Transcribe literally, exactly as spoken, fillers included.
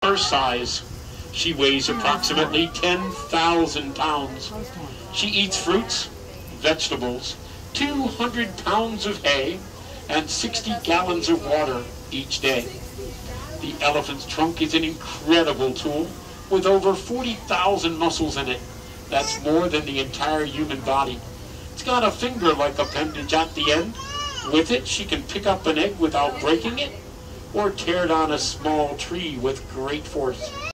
Her size. She weighs approximately ten thousand pounds. She eats fruits, vegetables, two hundred pounds of hay, and sixty gallons of water each day. The elephant's trunk is an incredible tool with over forty thousand muscles in it. That's more than the entire human body. It's got a finger-like appendage at the end. With it, she can pick up an egg without breaking it, or tear down a small tree with great force.